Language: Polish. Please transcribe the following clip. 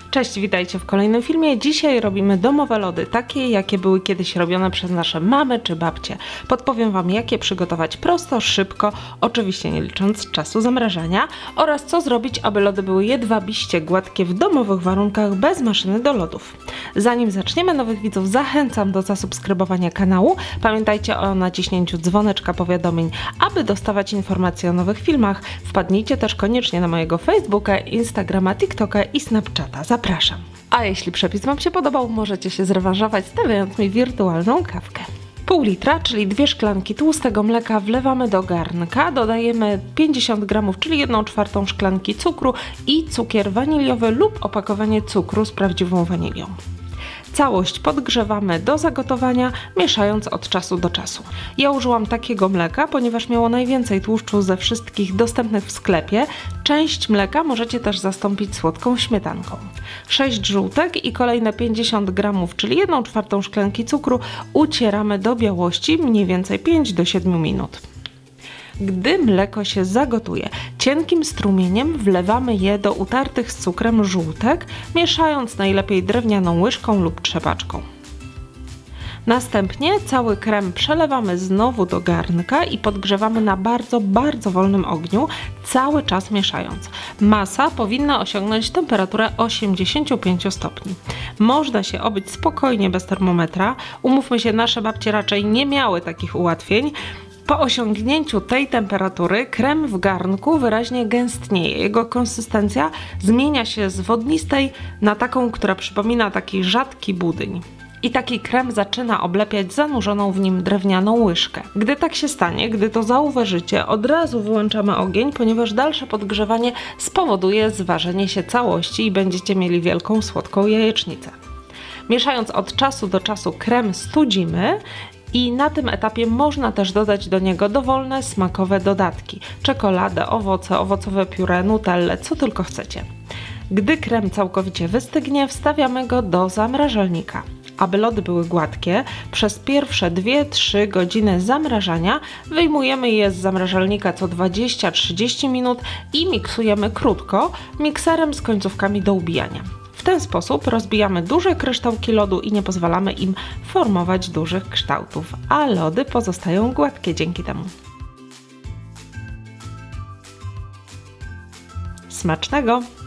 Cześć, witajcie w kolejnym filmie. Dzisiaj robimy domowe lody, takie jakie były kiedyś robione przez nasze mamy czy babcie. Podpowiem Wam, jak je przygotować prosto, szybko, oczywiście nie licząc czasu zamrażania, oraz co zrobić, aby lody były jedwabiście gładkie w domowych warunkach bez maszyny do lodów. Zanim zaczniemy, nowych widzów zachęcam do zasubskrybowania kanału. Pamiętajcie o naciśnięciu dzwoneczka powiadomień, aby dostawać informacje o nowych filmach. Wpadnijcie też koniecznie na mojego Facebooka, Instagrama, TikToka i Snapchata. Zapraszam. A jeśli przepis Wam się podobał, możecie się zrewanżować, stawiając mi wirtualną kawkę. Pół litra, czyli 2 szklanki tłustego mleka wlewamy do garnka, dodajemy 50 g, czyli 1/4 szklanki cukru i cukier waniliowy lub opakowanie cukru z prawdziwą wanilią. Całość podgrzewamy do zagotowania, mieszając od czasu do czasu. Ja użyłam takiego mleka, ponieważ miało najwięcej tłuszczu ze wszystkich dostępnych w sklepie. Część mleka możecie też zastąpić słodką śmietanką. 6 żółtek i kolejne 50 g, czyli 1/4 szklanki cukru ucieramy do białości, mniej więcej 5 do 7 minut. Gdy mleko się zagotuje, cienkim strumieniem wlewamy je do utartych z cukrem żółtek, mieszając najlepiej drewnianą łyżką lub trzepaczką. Następnie cały krem przelewamy znowu do garnka i podgrzewamy na bardzo wolnym ogniu, cały czas mieszając. Masa powinna osiągnąć temperaturę 85 stopni. Można się obyć spokojnie bez termometra. Umówmy się, nasze babcie raczej nie miały takich ułatwień. Po osiągnięciu tej temperatury krem w garnku wyraźnie gęstnieje. Jego konsystencja zmienia się z wodnistej na taką, która przypomina taki rzadki budyń. I taki krem zaczyna oblepiać zanurzoną w nim drewnianą łyżkę. Gdy tak się stanie, gdy to zauważycie, od razu wyłączamy ogień, ponieważ dalsze podgrzewanie spowoduje zważenie się całości i będziecie mieli wielką, słodką jajecznicę. Mieszając od czasu do czasu krem studzimy i na tym etapie można też dodać do niego dowolne smakowe dodatki. Czekoladę, owoce, owocowe pióre, nutellę, co tylko chcecie. Gdy krem całkowicie wystygnie, wstawiamy go do zamrażalnika. Aby lody były gładkie, przez pierwsze 2-3 godziny zamrażania wyjmujemy je z zamrażalnika co 20-30 minut i miksujemy krótko, mikserem z końcówkami do ubijania. W ten sposób rozbijamy duże kryształki lodu i nie pozwalamy im formować dużych kształtów, a lody pozostają gładkie dzięki temu. Smacznego!